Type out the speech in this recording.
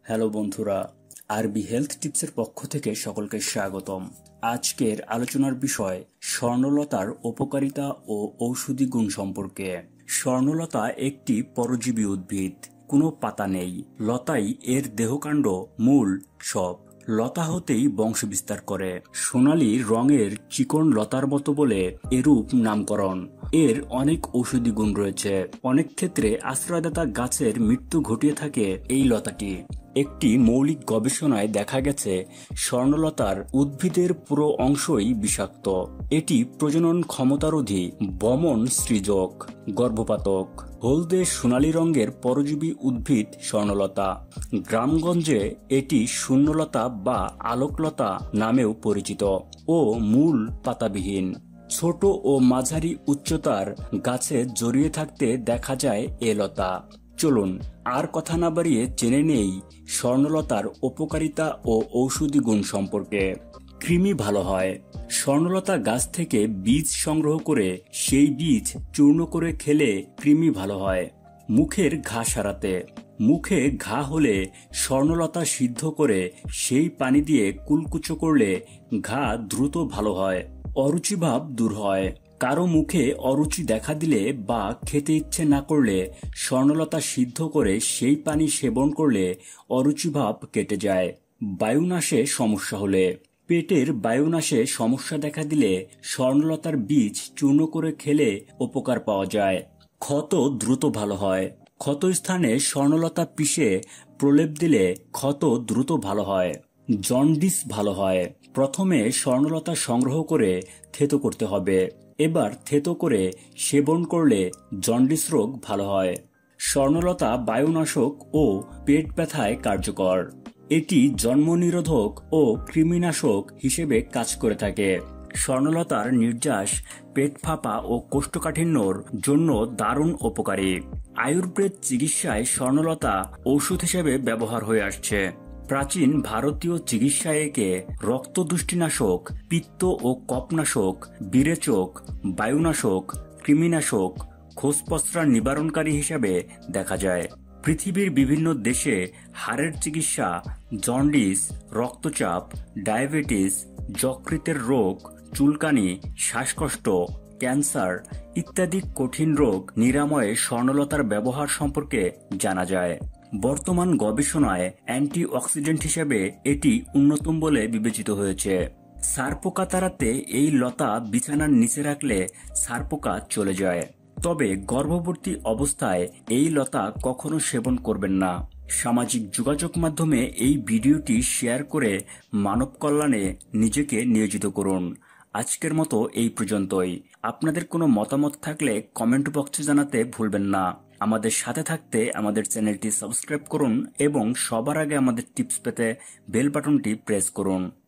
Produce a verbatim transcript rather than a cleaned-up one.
Hello বন্ধুরা, আরবি health টিপসের পক্ষ থেকে সকলকে স্বাগতম। আজকের আলোচনার বিষয় স্বর্ণলতার উপকারিতা ও ঔষধি গুণ সম্পর্কে। স্বর্ণলতা একটি পরজীবী উদ্ভিদ। কোনো পাতা নেই, লতাই এর দেহকাণ্ড, মূল সব। লতা হতেই বংশ বিস্তার করে। সোনালী রঙের চিকন লতার মতো বলে এরূপ নামকরণ। এর অনেক ঔষধি গুণ রয়েছে। অনেক ক্ষেত্রে আশ্রয়দাতা গাছের মৃত্যু ঘটিয়ে থাকে এই লতাটি। একটি মৌলিক গবেষণায় দেখা গেছে স্বর্ণলতার উদ্ভিদের পুরো অংশই বিষাক্ত। এটি প্রজনন ক্ষমতারোধী, বমন সৃজক, গর্ভপাতক। হলদে সোনালী রঙের পরজীবী উদ্ভিদ স্বর্ণলতা। গ্রামগঞ্জে এটি শূন্যলতা বা আলোকলতা নামেও পরিচিত ও মূল পাতাবিহীন। ছোট ও মাঝারি উচ্চতার গাছে জড়িয়ে থাকতে দেখা যায় এ লতা। চলুন আর কথা না বাড়িয়ে জেনে নেই স্বর্ণলতার উপকারিতা ও ঔষধি গুণ সম্পর্কে। কৃমি ভালো হয়। স্বর্ণলতা গাছ থেকে বীজ সংগ্রহ করে সেই বীজ চূর্ণ করে খেলে কৃমি ভালো হয়। মুখের ঘা সারাতে। মুখে ঘা হলে স্বর্ণলতা সিদ্ধ করে সেই পানি দিয়ে কুলকুচো করলে ঘা দ্রুত ভালো হয়। অরুচিভাব দূর হয়। কারো মুখে অরুচি দেখা দিলে বা খেতে ইচ্ছে না করলে স্বর্ণলতা সিদ্ধ করে সেই পানি সেবন করলে অরুচিভাব কেটে যায়। বায়ুনাশে সমস্যা হলে। পেটের বায়ুনাশে সমস্যা দেখা দিলে স্বর্ণলতার বীজ চূর্ণ করে খেলে উপকার পাওয়া যায়। ক্ষত দ্রুত ভালো হয়। ক্ষত স্থানে স্বর্ণলতা পিষে প্রলেপ দিলে ক্ষত দ্রুত ভালো হয়। জন্ডিস ভালো হয়। প্রথমে স্বর্ণলতা সংগ্রহ করে থেতো করতে হবে। এবার থেতো করে সেবন করলে জন্ডিস রোগ ভালো হয়। স্বর্ণলতা বায়ুনাশক ও পেট ব্যথায় কার্যকর। এটি জন্মনিরোধক ও কৃমিনাশক হিসেবে কাজ করে থাকে। স্বর্ণলতার নির্যাস পেট ফাঁপা ও কোষ্ঠকাঠিন্যর জন্য দারুণ উপকারী। আয়ুর্বেদ চিকিৎসায় স্বর্ণলতা ঔষধ হিসেবে ব্যবহার হয়ে আসছে। প্রাচীন ভারতীয় চিকিৎসায় একে রক্তদুষ্টিনাশক, পিত্ত ও কফনাশক, বিরেচক, বায়ুনাশক, কৃমিনাশক, খোসপসরা নিবারণকারী হিসেবে দেখা যায়। পৃথিবীর বিভিন্ন দেশে হাড়ের চিকিৎসা, জন্ডিস, রক্তচাপ, ডায়াবেটিস, যকৃতের রোগ, চুলকানি, শ্বাসকষ্ট, ক্যান্সার ইত্যাদি কঠিন রোগ নিরাময়ে স্বর্ণলতার ব্যবহার সম্পর্কে জানা যায়। বর্তমান গবেষণায় অ্যান্টিঅক্সিডেন্ট হিসেবে এটি অন্যতম বলে বিবেচিত হয়েছে। সারপোকা তাড়াতে এই লতা বিছানার নিচে রাখলে সারপোকা চলে যায়। তবে গর্ভবতী অবস্থায় এই লতা কখনো সেবন করবেন না। সামাজিক যোগাযোগ মাধ্যমে এই ভিডিওটি শেয়ার করে মানব কল্যাণে নিজেকে নিয়োজিত করুন। আজকের মতো এই পর্যন্তই। আপনাদের কোনো মতামত থাকলে কমেন্ট বক্সে জানাতে ভুলবেন না। আমাদের সাথে থাকতে আমাদের চ্যানেলটি সাবস্ক্রাইব করুন এবং সবার আগে আমাদের টিপস পেতে বেল বাটনটি প্রেস করুন।